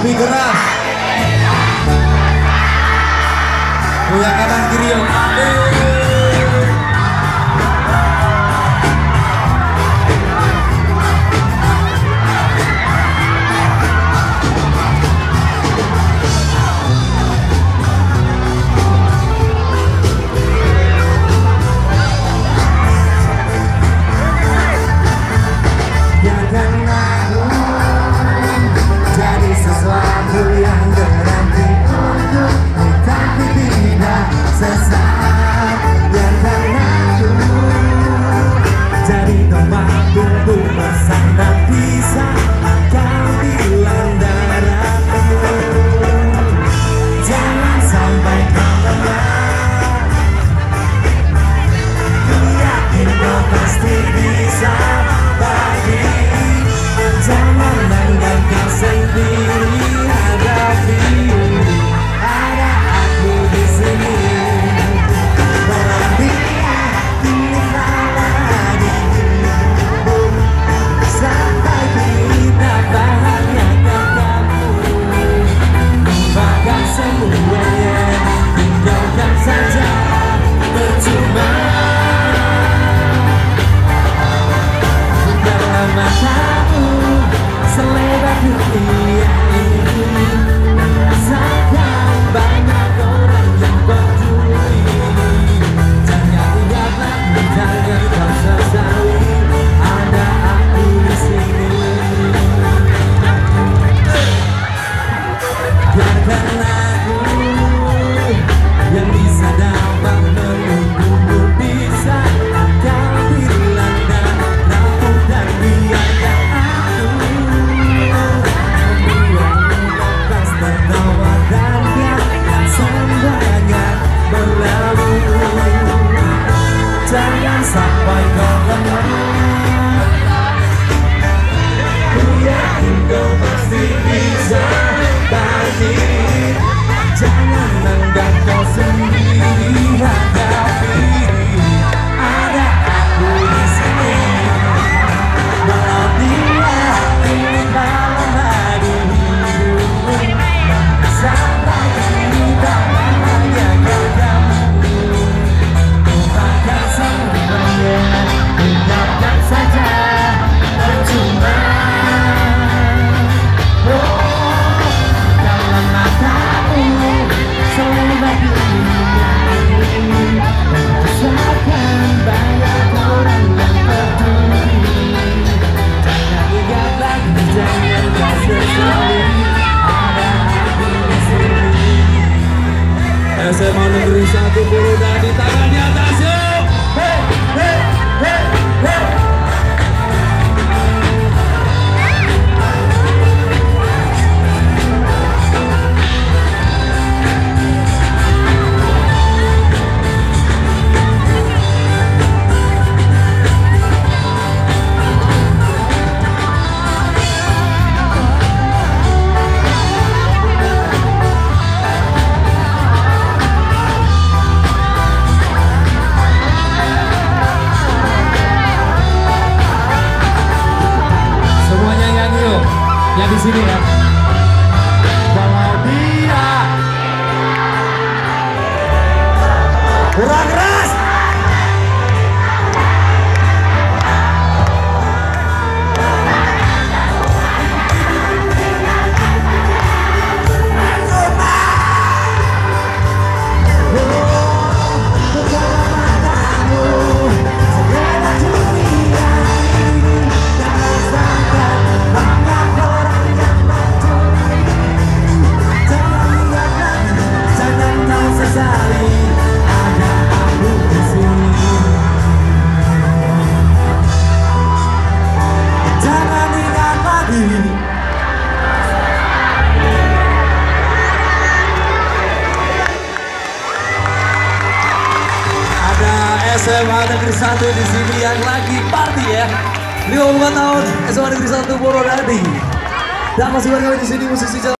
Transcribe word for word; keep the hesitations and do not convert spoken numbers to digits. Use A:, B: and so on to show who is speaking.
A: Lebih keras. Goyang kanan kiri yuk. S M A Negeri satu Purwodadi, tangan di atas yuk. Hey, hey, hey, hey. Yang di sini ya. Kalau dia kurang keras. S M A Negeri satu di sini yang lagi party ya. lima puluh empat tahun S M A Negeri satu Purwodadi. Dan masih berkami di sini musisi